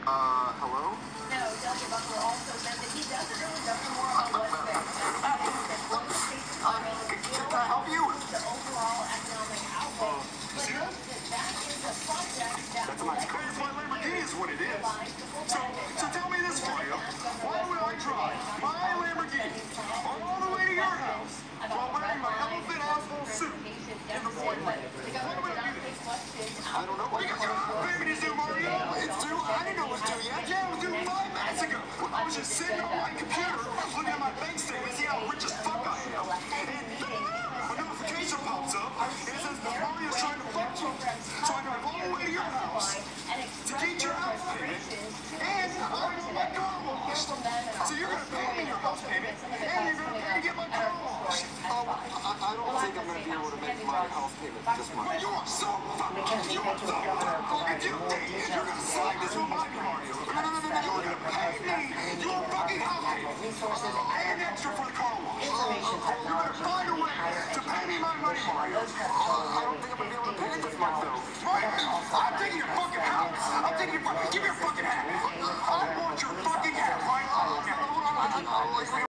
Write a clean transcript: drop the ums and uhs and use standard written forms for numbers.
Hello? No, Dr. Buckler also said that he doesn't really know more on what's next. Can I help you? The overall economic outlook, but notes that that is a project that That's a nice car. My Lamborghini is what it is. So tell me this, Mario. Why would I drive my Lamborghini all the way to your house while wearing my elephant asshole suit in the morning? Why would I do this? I don't know. What do you got? Baby, is due, Mario? It's due? I didn't know it was due yet. Yeah, it was due 5 minutes ago. I was just sitting on my computer looking at my bank statement, see how rich as fuck I am. And a notification pops up and it says Mario's trying to fuck you. So I drive all the way to your house to get your house payment, and I want my car washed. So you're going to pay me your house payment, and you're going to pay to get my car washed. I don't think I'm going to be able to make my house payment this month. Well, you are so fucking guilty. You're going to slide this on my Mario. No. You're going to pay me your fucking house payment and extra for the car wash. You're going to find a way to pay me my money, Mario.